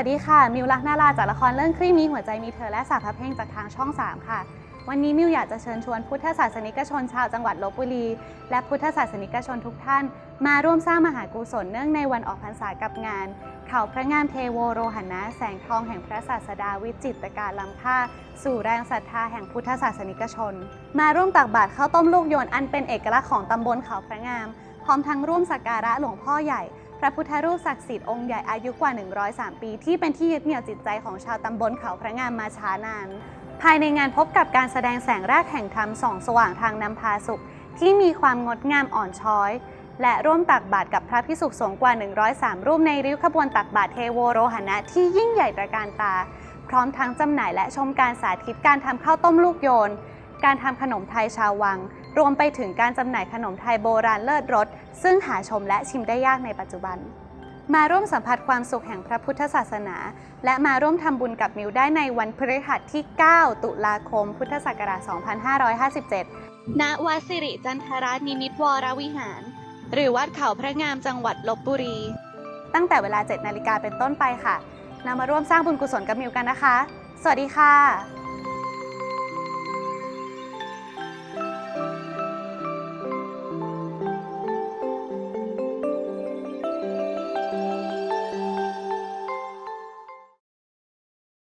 สดีค่ะมิวลักนาราจากละครเรื่องคลี่มีหัวใจมีเธอและสาพเพลงจากทางช่อง 3ค่ะวันนี้มิวอยากจะเชิญชวนพุทธศาสนิกชนชาวจังหวัดลพบุรีและพุทธศาสนิกชนทุกท่านมาร่วมสร้างมหากุศลเนื่องในวันออกพรรษากับงานเขาพระงามเทโวโรหณะแสงทองแห่งพระศาสดาวิจิตรการล้ำค่าสู่แรงศรัทธาแห่งพุทธศาสนิกชนมาร่วมตักบาตรข้าวต้มลูกโยนอันเป็นเอกลักษณ์ของตำบลเขาพระงามพร้อมทั้งร่วมสักการะหลวงพ่อใหญ่พระพุทธรูปศักดิ์สิทธิ์องค์ใหญ่อายุกว่า103ปีที่เป็นที่ยึดเหนี่ยวจิตใจของชาวตำบลเขาพระงามมาช้านานภายในงานพบกับการแสดงแสงแรกแห่งธรรมส่องสว่างทางนำพาสุขที่มีความงดงามอ่อนช้อยและร่วมตักบาตรกับพระภิกษุสงฆ์กว่า103รูปในริ้วขบวนตักบาตรเทโวโรหณะที่ยิ่งใหญ่ตระการตาพร้อมทั้งจำหน่ายและชมการสาธิตการทำข้าวต้มลูกโยนการทำขนมไทยชาววังรวมไปถึงการจำหน่ายขนมไทยโบราณเลิศรสซึ่งหาชมและชิมได้ยากในปัจจุบันมาร่วมสัมผัสความสุขแห่งพระพุทธศาสนาและมาร่วมทำบุญกับมิวได้ในวันพฤหัสที่ 9 ตุลาคม พุทธศักราช 2557 ณ วัดสิริจันทรานิมิตวรวิหาร หรือวัดเขาพระงามจังหวัดลพบุรี ตั้งแต่เวลา 7 นาฬิกาเป็นต้นไปค่ะนำมาร่วมสร้างบุญกุศลกับมิวกันนะคะ สวัสดีค่ะ